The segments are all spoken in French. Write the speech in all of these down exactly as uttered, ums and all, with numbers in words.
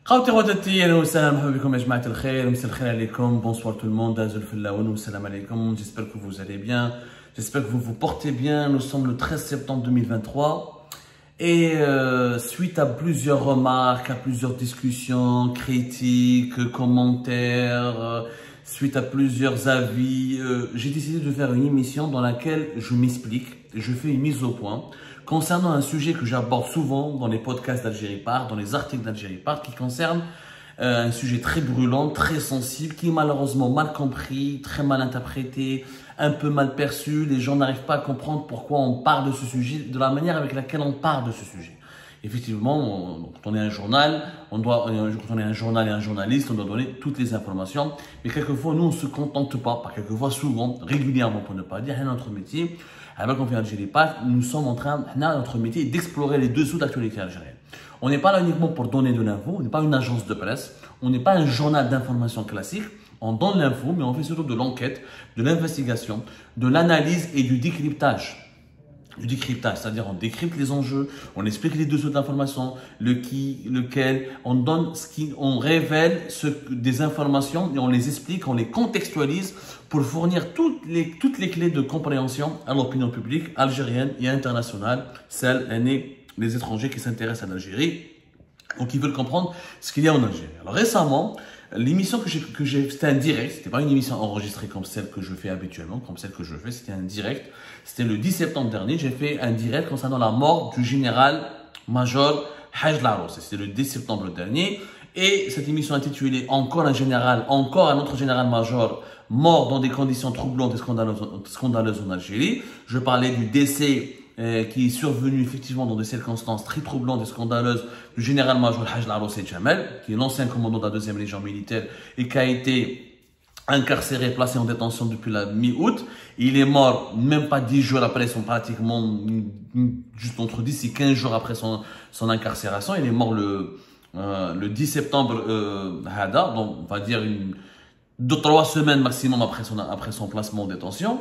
خوتي خواتاتي اهلا وسهلا مرحبا بكم يا جماعه الخير مساء الخير عليكم bonsoir tout le monde دازو الفلاون والسلام عليكم j'espère que vous allez bien j'espère que vous vous portez bien nous sommes le treize septembre deux mille vingt-trois et euh, suite à plusieurs remarques à plusieurs discussions critiques commentaires euh, suite à plusieurs avis euh, j'ai décidé de faire une émission dans laquelle je m'explique et je fais une mise au point concernant un sujet que j'aborde souvent dans les podcasts d'Algérie Part, dans les articles d'Algérie Part, qui concerne euh, un sujet très brûlant, très sensible, qui est malheureusement mal compris, très mal interprété, un peu mal perçu. Les gens n'arrivent pas à comprendre pourquoi on parle de ce sujet, de la manière avec laquelle on parle de ce sujet. Effectivement, on, quand on est un journal, on doit, quand on est un journal et un journaliste, on doit donner toutes les informations. Mais quelquefois, nous, on ne se contente pas, pas quelquefois, souvent, régulièrement pour ne pas dire, notre métier. Alors qu'on fait Algérie Part, nous sommes en train, notre métier, d'explorer les dessous de l'actualité algérienne. On n'est pas là uniquement pour donner de l'info, on n'est pas une agence de presse, on n'est pas un journal d'information classique. On donne l'info, mais on fait surtout de l'enquête, de l'investigation, de l'analyse et du décryptage. Du décryptage, c'est-à-dire on décrypte les enjeux, on explique les dessous de l'information, le qui, lequel, on donne ce qui, on révèle ce, des informations et on les explique, on les contextualise pour fournir toutes les, toutes les clés de compréhension à l'opinion publique algérienne et internationale, celle, les étrangers qui s'intéressent à l'Algérie ou qui veulent comprendre ce qu'il y a en Algérie. Alors récemment, l'émission que j'ai, que j'ai, c'était un direct, c'était pas une émission enregistrée comme celle que je fais habituellement, comme celle que je fais, c'était un direct. C'était le dix septembre dernier, j'ai fait un direct concernant la mort du général-major Haj Larousse. C'était le dix septembre dernier. Et cette émission intitulée « Encore un général, encore un autre général-major mort dans des conditions troublantes et scandaleuses, scandaleuses en Algérie ». Je parlais du décès euh, qui est survenu effectivement dans des circonstances très troublantes et scandaleuses du général-major Haj Larousse Djamel, qui est l'ancien commandant de la deuxième Légion militaire et qui a été incarcéré, placé en détention depuis la mi-août. Il est mort même pas dix jours après son, pratiquement, juste entre dix et quinze jours après son, son incarcération. Il est mort le, euh, le dix septembre, euh, Hada, donc on va dire une, deux, trois semaines maximum après son, après son placement en détention.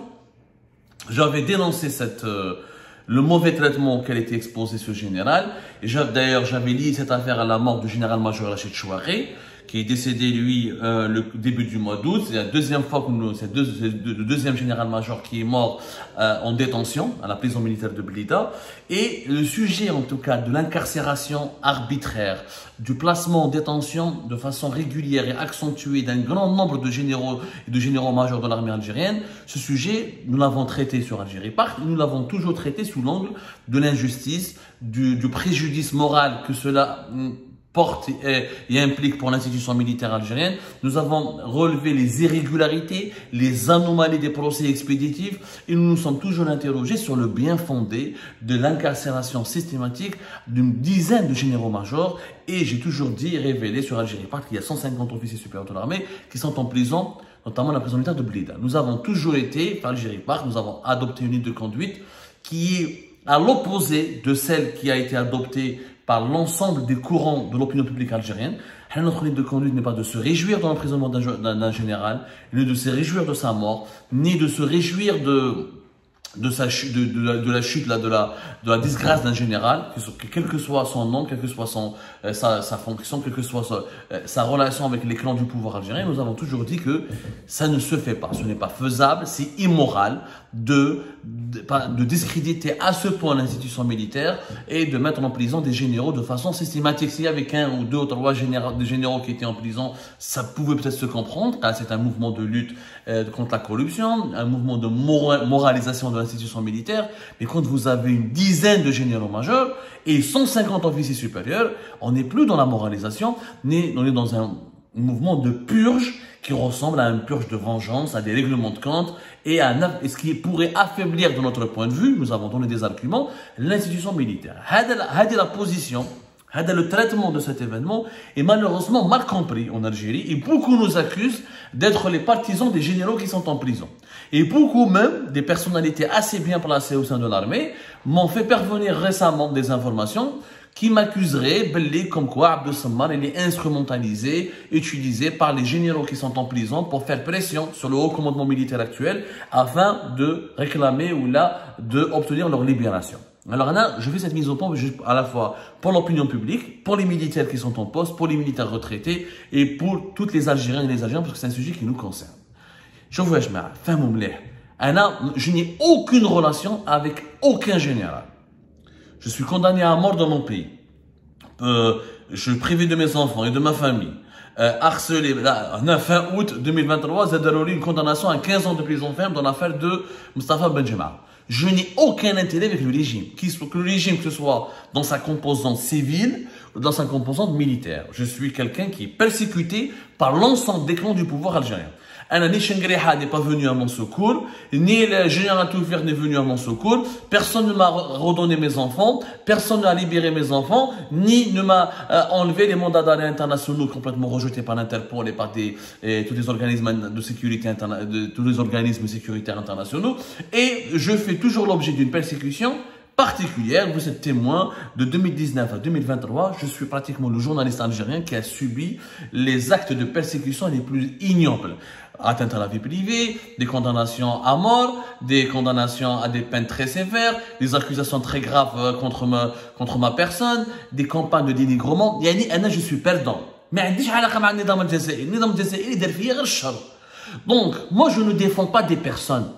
J'avais dénoncé cette, euh, le mauvais traitement auquel était exposé ce général. Et d'ailleurs, j'avais lié cette affaire à la mort du général-major Rachid Chouaré, qui est décédé, lui, euh, le début du mois d'août. C'est la deuxième fois que nous, c'est deux, le deuxième général-major qui est mort euh, en détention à la prison militaire de Blida. Et le sujet, en tout cas, de l'incarcération arbitraire, du placement en détention de façon régulière et accentuée d'un grand nombre de généraux et de généraux-majors de l'armée algérienne, ce sujet, nous l'avons traité sur Algérie Part, nous l'avons toujours traité sous l'angle de l'injustice, du, du préjudice moral que cela porte et, et implique pour l'institution militaire algérienne. Nous avons relevé les irrégularités, les anomalies des procès expéditifs et nous nous sommes toujours interrogés sur le bien fondé de l'incarcération systématique d'une dizaine de généraux-majors. Et j'ai toujours dit et révélé sur Algérie Part qu'il y a cent cinquante officiers supérieurs de l'armée qui sont en prison, notamment la prison militaire de Blida. Nous avons toujours été, par Algérie Part, nous avons adopté une ligne de conduite qui est à l'opposé de celle qui a été adoptée par l'ensemble des courants de l'opinion publique algérienne. Notre ligne de conduite n'est pas de se réjouir de l'emprisonnement d'un général, ni de se réjouir de sa mort, ni de se réjouir de, de, sa, de, de, la, de la chute, là, de, la, de la disgrâce d'un général, que, quel que soit son nom, quelle que soit son, euh, sa, sa fonction, quelle que soit sa, euh, sa relation avec les clans du pouvoir algérien, nous avons toujours dit que ça ne se fait pas, ce n'est pas faisable, c'est immoral de, de, de discréditer à ce point l'institution militaire et de mettre en prison des généraux de façon systématique. S'il y avait qu'un ou deux ou trois généraux, des généraux qui étaient en prison, ça pouvait peut-être se comprendre, car c'est un mouvement de lutte euh, contre la corruption, un mouvement de mora moralisation de l'institution militaire. Mais quand vous avez une dizaine de généraux majeurs et cent cinquante officiers supérieurs, on n'est plus dans la moralisation, mais on est dans un mouvement de purge qui ressemble à une purge de vengeance, à des règlements de compte et à un, et ce qui pourrait affaiblir de notre point de vue, nous avons donné des arguments, l'institution militaire. C'est la position, c'est le traitement de cet événement est malheureusement mal compris en Algérie et beaucoup nous accusent d'être les partisans des généraux qui sont en prison. Et beaucoup même, des personnalités assez bien placées au sein de l'armée, m'ont fait parvenir récemment des informations qui m'accuserait, belli, comme quoi Abdel Sammar il est instrumentalisé, utilisé par les généraux qui sont en prison pour faire pression sur le haut commandement militaire actuel afin de réclamer ou là, d'obtenir leur libération. Alors là, je fais cette mise au point à la fois pour l'opinion publique, pour les militaires qui sont en poste, pour les militaires retraités et pour toutes les Algériennes et les Algériens parce que c'est un sujet qui nous concerne. Je vous dis, je n'ai aucune relation avec aucun général. Je suis condamné à mort dans mon pays. Euh, je suis privé de mes enfants et de ma famille. Euh, harcelé, là, fin août deux mille vingt-trois, Zadalouli, une condamnation à quinze ans de prison ferme dans l'affaire de Mustafa Benjema. Je n'ai aucun intérêt avec le régime, que le régime, que ce soit dans sa composante civile ou dans sa composante militaire. Je suis quelqu'un qui est persécuté par l'ensemble des clans du pouvoir algérien. Anani Chengreha n'est pas venu à mon secours, ni le général Toufir n'est venu à mon secours, personne ne m'a redonné mes enfants, personne n'a libéré mes enfants, ni ne m'a euh, enlevé les mandats d'arrêt internationaux complètement rejetés par l'Interpol et par des, et tous les organismes de sécurité interna de tous les organismes sécuritaires internationaux. Et je fais toujours l'objet d'une persécution particulière. Vous êtes témoin de deux mille dix-neuf à deux mille vingt-trois. Je suis pratiquement le journaliste algérien qui a subi les actes de persécution les plus ignobles. Atteinte à la vie privée, des condamnations à mort, des condamnations à des peines très sévères, des accusations très graves contre ma, contre ma personne, des campagnes de dénigrement. Yani, ana, je suis perdant. Mais donc, moi, je ne défends pas des personnes.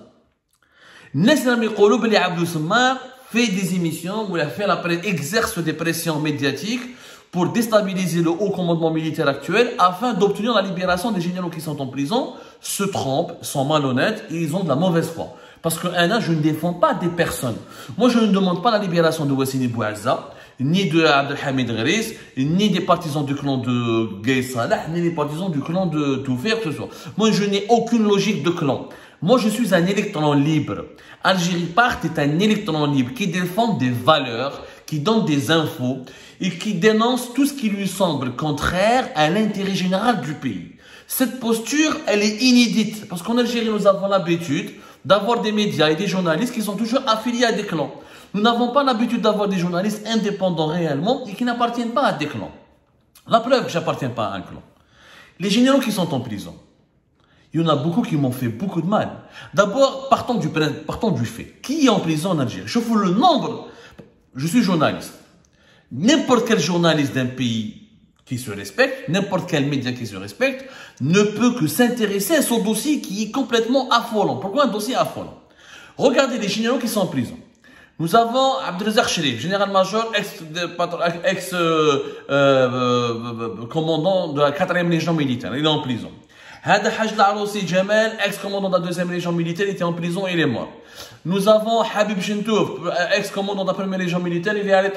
Fait des émissions où il a fait la exerce des pressions médiatiques pour déstabiliser le haut commandement militaire actuel afin d'obtenir la libération des généraux qui sont en prison, se trompent, sont malhonnêtes et ils ont de la mauvaise foi. Parce que un, je ne défends pas des personnes. Moi, je ne demande pas la libération de Wassini Bouazza, ni de Abdelhamid Gharis, ni des partisans du clan de Gay Salah, ni des partisans du clan de Toufir, que ce soit. Moi, je n'ai aucune logique de clan. Moi, je suis un électron libre. Algérie Part est un électron libre qui défend des valeurs, qui donne des infos et qui dénonce tout ce qui lui semble contraire à l'intérêt général du pays. Cette posture, elle est inédite parce qu'en Algérie, nous avons l'habitude d'avoir des médias et des journalistes qui sont toujours affiliés à des clans. Nous n'avons pas l'habitude d'avoir des journalistes indépendants réellement et qui n'appartiennent pas à des clans. La preuve que je n'appartiens pas à un clan. Les généraux qui sont en prison. Il y en a beaucoup qui m'ont fait beaucoup de mal. D'abord, partons du, partons du fait. Qui est en prison en Algérie? Je vous le nombre. Je suis journaliste. N'importe quel journaliste d'un pays qui se respecte, n'importe quel média qui se respecte, ne peut que s'intéresser à ce dossier qui est complètement affolant. Pourquoi un dossier affolant? Regardez les généraux qui sont en prison. Nous avons Abdelrazak Cherif, général-major, ex-commandant ex, euh, euh, commandant de la quatrième légion militaire. Il est en prison. Hada Haj Laroussi Jamal, ex-commandant de la deuxième légion militaire, il était en prison et il est mort. Nous avons Habib Chentouf, ex-commandant de la première légion militaire, il est allé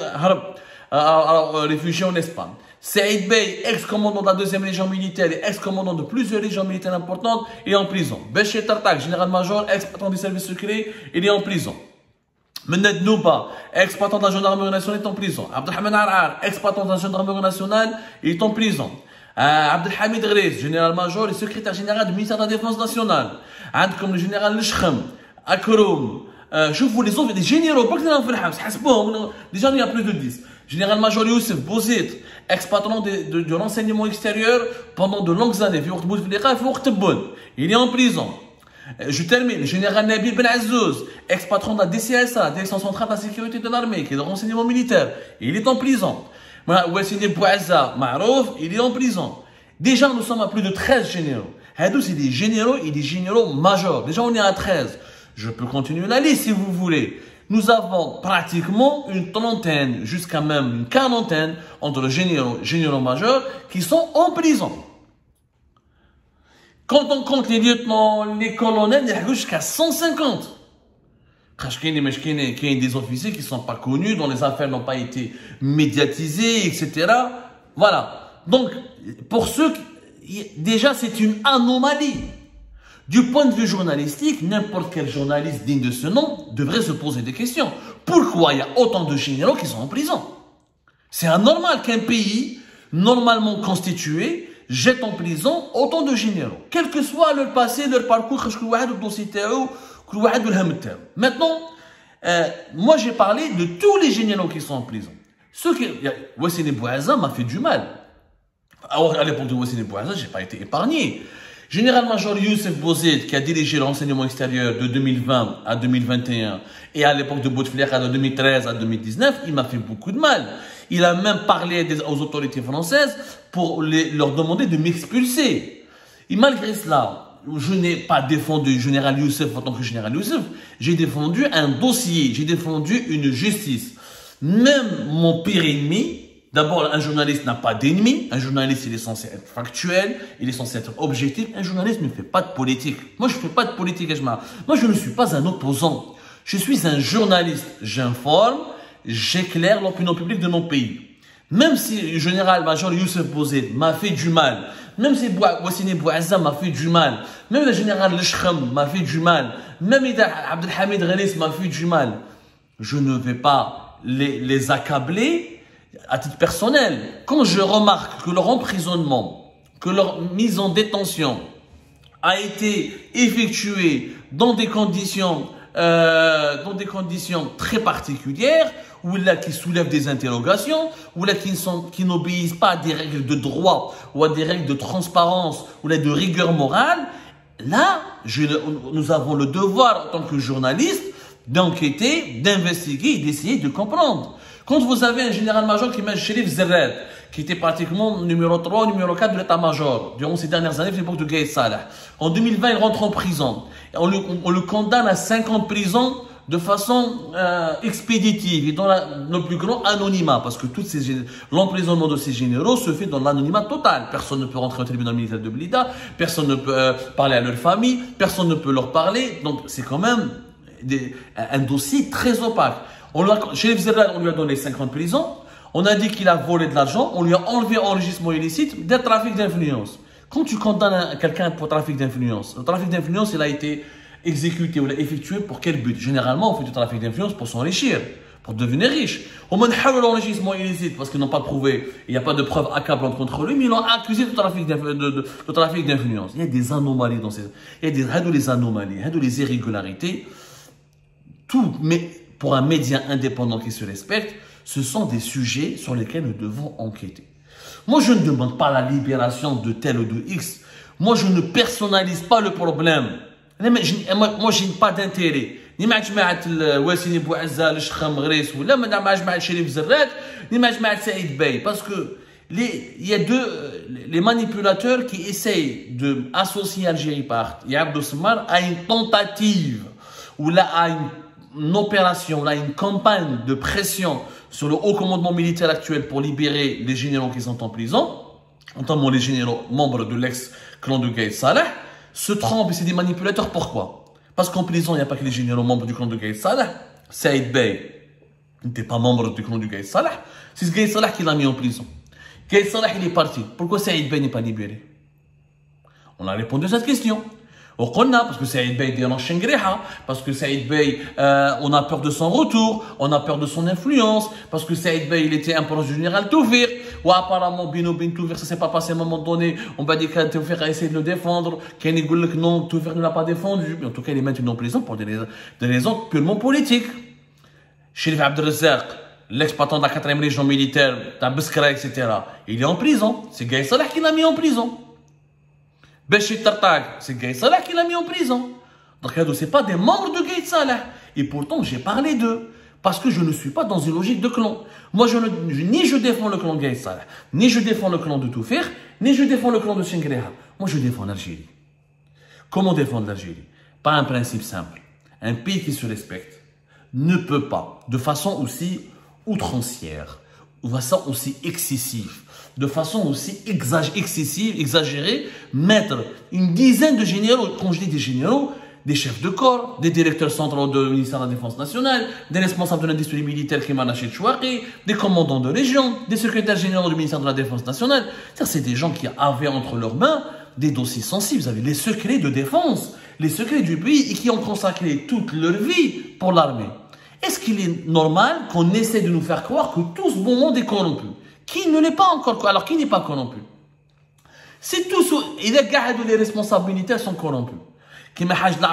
réfugié en Espagne. Saïd Bey, ex-commandant de la deuxième légion militaire et ex-commandant de plusieurs légions militaires importantes, il est en prison. Béché Tartak, général-major, ex-patron du service secret, il est en prison. Mened Nouba, ex-patron de la gendarmerie nationale, est en prison. Abdelhamid Arar, ex-patron de la gendarmerie nationale, il est en prison. Euh, Abdelhamid Gharis, général-major et secrétaire général du ministère de la Défense nationale. Comme le général Leshkhem, Akroum, euh, je vous les offre des généraux, pas que c'est un déjà il y a plus de dix. Général-major Youssef Bouzid, ex-patron de, de, de l'enseignement extérieur pendant de longues années. Il est en prison. Je termine. Général Nabil Ben Azzouz, ex-patron de la D C S A, Direction centrale de la sécurité de l'armée, qui est de renseignement militaire. Il est en prison. Wassini Bouazza, Marouf, il est en prison. Déjà, nous sommes à plus de treize généraux. Hadou, c'est des généraux et des généraux majors. Déjà, on est à treize. Je peux continuer la liste si vous voulez. Nous avons pratiquement une trentaine, jusqu'à même une quarantaine, entre généraux et généraux majeurs qui sont en prison. Quand on compte les lieutenants, les colonels, il y a jusqu'à cent cinquante. Il y a des officiers qui ne sont pas connus, dont les affaires n'ont pas été médiatisées, et cetera. Voilà. Donc, pour ceux qui... Déjà, c'est une anomalie. Du point de vue journalistique, n'importe quel journaliste digne de ce nom devrait se poser des questions. Pourquoi il y a autant de généraux qui sont en prison? C'est anormal qu'un pays, normalement constitué, jette en prison autant de généraux. Quel que soit leur passé, leur parcours, maintenant, euh, moi j'ai parlé de tous les généraux qui sont en prison. Ceux qui... Wassini Bouazza m'a fait du mal. Alors, à l'époque de Wassini Bouazza, je n'ai pas été épargné. Général-major Youssef Bouzid, qui a dirigé le renseignement extérieur de deux mille vingt à deux mille vingt et un et à l'époque de Bouteflika de deux mille treize à deux mille dix-neuf, il m'a fait beaucoup de mal. Il a même parlé des, aux autorités françaises pour les, leur demander de m'expulser. Et malgré cela, je n'ai pas défendu général Youssef en tant que général Youssef, j'ai défendu un dossier, j'ai défendu une justice. Même mon pire ennemi, d'abord un journaliste n'a pas d'ennemi, un journaliste il est censé être factuel, il est censé être objectif, un journaliste ne fait pas de politique. Moi je ne fais pas de politique, moi je ne suis pas un opposant, je suis un journaliste, j'informe, j'éclaire l'opinion publique de mon pays. Même si le général-major Youssef Bouzid m'a fait du mal, même si Wassini Bouazza m'a fait du mal, même le général Lechkhem m'a fait du mal, même Abdelhamid Ghalis m'a fait du mal, je ne vais pas les, les accabler à titre personnel. Quand je remarque que leur emprisonnement, que leur mise en détention a été effectuée dans des conditions, euh, dans des conditions très particulières, ou là qui soulèvent des interrogations, ou là qui sont, qui n'obéissent pas à des règles de droit, ou à des règles de transparence, ou là de rigueur morale, là, je, nous avons le devoir en tant que journalistes d'enquêter, d'investiguer et d'essayer de comprendre. Quand vous avez un général-major qui m'a Chérif Zerred, qui était pratiquement numéro trois, numéro quatre de l'état-major, durant ces dernières années, à l'époque de Gaïd Salah. En deux mille vingt, il rentre en prison. On le, on, on le condamne à cinq ans de prison de façon euh, expéditive et dans la, le plus grand anonymat, parce que l'emprisonnement de ces généraux se fait dans l'anonymat total. Personne ne peut rentrer au tribunal militaire de Blida, personne ne peut euh, parler à leur famille, personne ne peut leur parler. Donc c'est quand même des, un dossier très opaque. On lui a, Chérif Zerred, on lui a donné cinq ans de prison. On a dit qu'il a volé de l'argent. On lui a enlevé enregistrement illicite de trafic d'influence. Quand tu condamnes quelqu'un pour trafic d'influence, le trafic d'influence, il a été exécuté ou effectué pour quel but? Généralement, on fait du trafic d'influence pour s'enrichir, pour devenir riche. On m'a dit l'enrichissement illicite parce qu'ils n'ont pas prouvé, il n'y a pas de preuve accablante contre lui, mais ils l'ont accusé de trafic d'influence. Il y a des anomalies dans ces, il y a des, des anomalies, des irrégularités. Tout, mais pour un média indépendant qui se respecte, ce sont des sujets sur lesquels nous devons enquêter. Moi, je ne demande pas la libération de tel ou de X. Moi, je ne personnalise pas le problème. Moi, moi je n'ai pas d'intérêt. Ni ma جماعة Wassini Bouazza, Lechkhem Ghalis, ou là, madame ma جماعة Chérif Zerred, ni ma جماعة Saïd Bey. Parce que les, il y a deux, les manipulateurs qui essayent de associer Algérie par Abdou Smar à une tentative, ou là, à une une opération, là, une campagne de pression sur le haut commandement militaire actuel pour libérer les généraux qui sont en prison, notamment les généraux membres de l'ex-clan de Gaïd Salah, se trompent et c'est des manipulateurs. Pourquoi? Parce qu'en prison, il n'y a pas que les généraux membres du clan de Gaïd Salah. Saïd Bey n'était pas membre du clan de Gaïd Salah. C'est Gaïd Salah qui l'a mis en prison. Gaïd Salah, il est parti. Pourquoi Saïd Bey n'est pas libéré? On a répondu à cette question. Parce que Saïd Bey dérange Shengreha, parce que Saïd Bey, euh, on a peur de son retour, on a peur de son influence, parce que Saïd Bey, il était un proche du général Toufir, ou apparemment Bino Bin Toufir, ça s'est pas passé à un moment donné, on va dire que Toufir a essayé de le défendre, Kenny Goulek, non, Toufir ne l'a pas défendu, mais en tout cas, il est maintenant en prison pour des raisons, des raisons purement politiques. Chérif Abdelrazak, l'exploitant de la quatrième région militaire, d'Abeskra, et cetera, il est en prison, c'est Gaïd Salah qui l'a mis en prison. Béchir Tartag, c'est Gaïd Salah qui l'a mis en prison. Donc, ce n'est pas des membres de Gaïd Salah. Et pourtant, j'ai parlé d'eux. Parce que je ne suis pas dans une logique de clan. Moi, je ne, ni je défends le clan de Gaïd Salah, ni je défends le clan de Toufir, ni je défends le clan de Shengreha. Moi, je défends l'Algérie. Comment défendre l'Algérie? Par un principe simple. Un pays qui se respecte ne peut pas, de façon aussi outrancière, de façon aussi excessive, de façon aussi exag excessive, exagérée, mettre une dizaine de généraux, quand je dis des généraux, des chefs de corps, des directeurs centraux du ministère de la Défense nationale, des responsables de l'industrie militaire qui Manachid Chouari, des commandants de région, des secrétaires généraux du ministère de la Défense nationale. C'est des gens qui avaient entre leurs mains des dossiers sensibles. Vous avez les secrets de défense, les secrets du pays et qui ont consacré toute leur vie pour l'armée. Est-ce qu'il est normal qu'on essaie de nous faire croire que tout ce bon monde est corrompu? Qui ne l'est pas encore, alors qui n'est pas corrompu? C'est tout ce, il y a les responsables militaires sont corrompus. Qui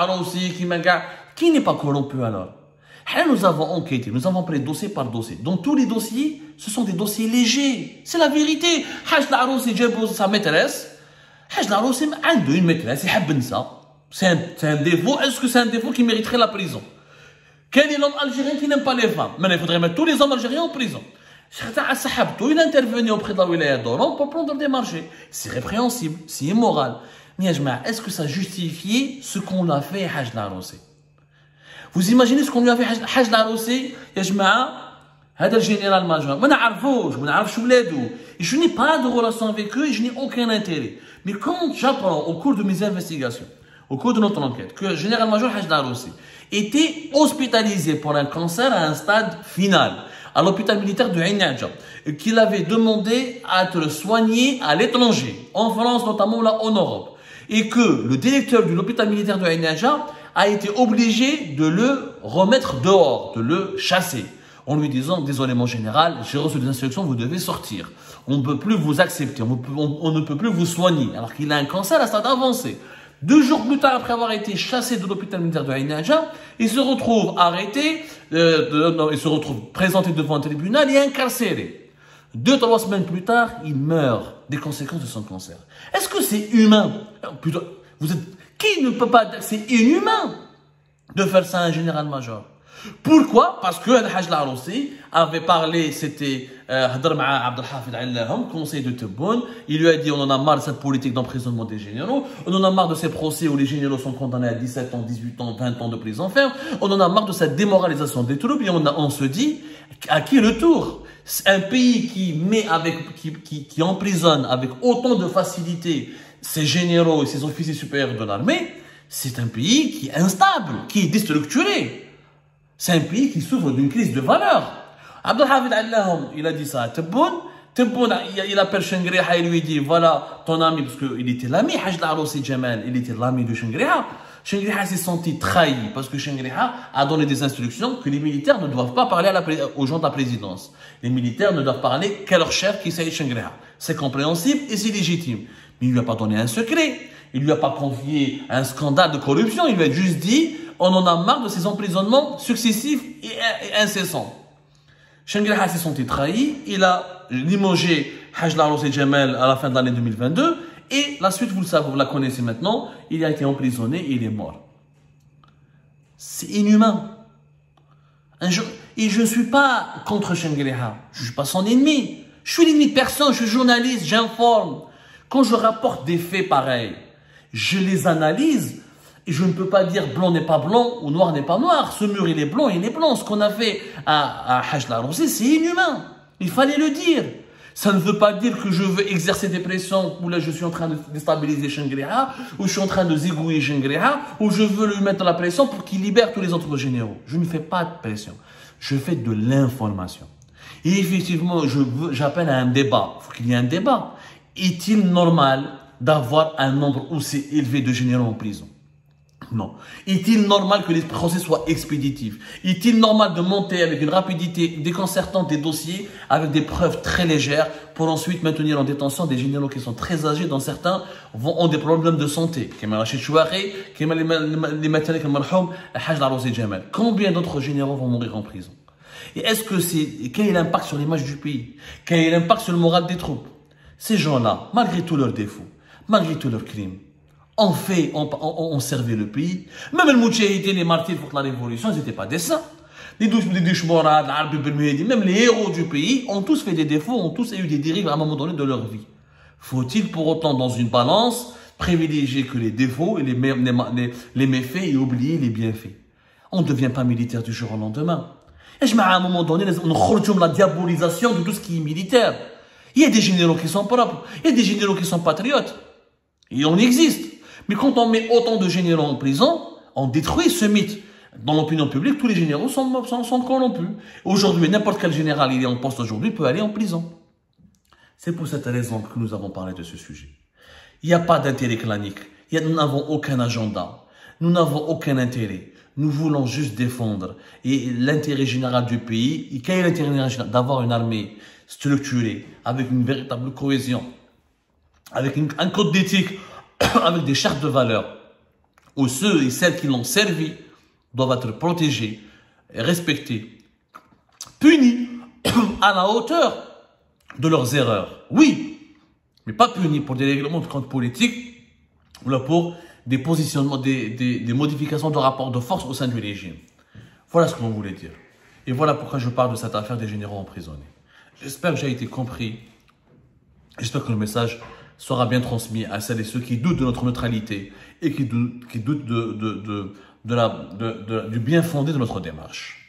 n'est pas corrompu alors? Nous avons enquêté, nous avons pris dossier par dossier. Dans tous les dossiers, ce sont des dossiers légers. C'est la vérité. Haj Laroussi, sa maîtresse, Haj Laroussi a une maîtresse, il aime ça. C'est un, un défaut. Est-ce que c'est un défaut qui mériterait la prison? Quel est l'homme algérien qui n'aime pas les femmes? Mais il faudrait mettre tous les hommes algériens en prison. Il intervenait auprès de la wilaya d'Oran pour prendre des marchés. C'est répréhensible, c'est immoral. Mais est-ce que ça justifiait ce qu'on a fait à Haj Laroussi? Vous imaginez ce qu'on lui a fait à Haj Laroussi? هذا الجنرال ماجور ما نعرفوش ما نعرفش ولادو je n'ai pas de relation avec eux et je n'ai aucun intérêt. Mais quand j'apprends au cours de mes investigations, au cours de notre enquête, que le général major Haj Laroussi était hospitalisé pour un cancer à un stade final à l'hôpital militaire de Ain Nadja, qu'il avait demandé à être soigné à l'étranger, en France notamment là en Europe, et que le directeur de l'hôpital militaire de Ain Nadja a été obligé de le remettre dehors, de le chasser, en lui disant, désolé mon général, j'ai reçu des instructions, vous devez sortir. On ne peut plus vous accepter, on, peut, on, on ne peut plus vous soigner, alors qu'il a un cancer à stade avancé. Deux jours plus tard, après avoir été chassé de l'hôpital militaire de Ain Nadja, il se retrouve arrêté, euh, de, non, il se retrouve présenté devant un tribunal et incarcéré. Deux, trois semaines plus tard, il meurt des conséquences de son cancer. Est-ce que c'est humain? Plutôt, vous êtes, qui ne peut pas, c'est inhumain de faire ça à un général-major. Pourquoi? Parce que Haj Laroussi avait parlé, c'était Hadar Ma'a Abdel Hafid Allahum, conseil de Tebboune. Il lui a dit on en a marre de cette politique d'emprisonnement des généraux, on en a marre de ces procès où les généraux sont condamnés à dix-sept ans, dix-huit ans, vingt ans de prison ferme, on en a marre de cette démoralisation des troupes et on, a, on se dit à qui le tour? Un pays qui met avec, qui, qui, qui emprisonne avec autant de facilité ses généraux et ses officiers supérieurs de l'armée, c'est un pays qui est instable, qui est déstructuré. C'est un pays qui souffre d'une crise de valeur. Abdel Hafid Allahum, il a dit ça à Tebboune. Tebboune, il appelle Chengriha et lui dit, voilà ton ami, parce qu'il était l'ami, Haj Laroussi Jamal, il était l'ami de Chengriha. Chengriha s'est senti trahi, parce que Chengriha a donné des instructions que les militaires ne doivent pas parler à la, aux gens de la présidence. Les militaires ne doivent parler qu'à leur chef qui s'appelle Chengriha. C'est compréhensible et c'est légitime. Mais il ne lui a pas donné un secret. Il ne lui a pas confié un scandale de corruption. Il lui a juste dit, on en a marre de ces emprisonnements successifs et incessants. Chengriha s'est senti trahi. Il a limogé Haj Laroussi Jamal à la fin de l'année deux mille vingt-deux. Et la suite, vous le savez, vous la connaissez maintenant. Il a été emprisonné et il est mort. C'est inhumain. Un jour, et je ne suis pas contre Chengriha. Je ne suis pas son ennemi. Je suis l'ennemi de personne. Je suis journaliste. J'informe. Quand je rapporte des faits pareils, je les analyse. Et je ne peux pas dire blanc n'est pas blanc ou noir n'est pas noir. Ce mur, il est blanc, il est blanc. Ce qu'on a fait à, à Haj Laroussi, c'est inhumain. Il fallait le dire. Ça ne veut pas dire que je veux exercer des pressions où là je suis en train de déstabiliser Chengriha, ou je suis en train de zigouiller Chengriha, ou je veux lui mettre la pression pour qu'il libère tous les autres généraux. Je ne fais pas de pression. Je fais de l'information. Et effectivement, j'appelle à un débat. Il faut qu'il y ait un débat. Est-il normal d'avoir un nombre aussi élevé de généraux en prison? Non. Est-il normal que les procès soient expéditifs? Est-il normal de monter avec une rapidité déconcertante des dossiers avec des preuves très légères pour ensuite maintenir en détention des généraux qui sont très âgés, dont certains vont, ont des problèmes de santé? Combien d'autres généraux vont mourir en prison? Et est-ce que c'est, quel est l'impact sur l'image du pays? Quel est l'impact sur le moral des troupes? Ces gens-là, malgré tous leurs défauts, malgré tous leurs crimes, ont fait, ont, ont, ont servi le pays. Même les Moudjahidines, les martyrs pour la révolution, ils n'étaient pas des saints. Les Douchmourad, l'Arabie Belmouhedi, même les héros du pays ont tous fait des défauts, ont tous eu des dérives à un moment donné de leur vie. Faut-il pour autant, dans une balance, privilégier que les défauts et les, les, les méfaits et oublier les bienfaits? On ne devient pas militaire du jour au lendemain. Et je à un moment donné, on retombe la diabolisation de tout ce qui est militaire. Il y a des généraux qui sont propres, il y a des généraux qui sont patriotes. Et on existe. Mais quand on met autant de généraux en prison, on détruit ce mythe. Dans l'opinion publique, tous les généraux sont, sont, sont corrompus. Aujourd'hui, n'importe quel général, il est en poste aujourd'hui, peut aller en prison. C'est pour cette raison que nous avons parlé de ce sujet. Il n'y a pas d'intérêt clanique. Il y a, nous n'avons aucun agenda. Nous n'avons aucun intérêt. Nous voulons juste défendre l'intérêt général du pays. Et quel est l'intérêt général? D'avoir une armée structurée, avec une véritable cohésion, avec une, un code d'éthique, avec des chartes de valeurs, où ceux et celles qui l'ont servi doivent être protégés, respectés, punis à la hauteur de leurs erreurs. Oui, mais pas punis pour des règlements de compte politique ou là pour des positionnements, des, des, des modifications de rapports de force au sein du régime. Voilà ce qu'on voulait dire. Et voilà pourquoi je parle de cette affaire des généraux emprisonnés. J'espère que j'ai été compris. J'espère que le message sera bien transmis à celles et ceux qui doutent de notre neutralité et qui doutent, qui doutent de, de, de, de la, de, de, du bien fondé de notre démarche.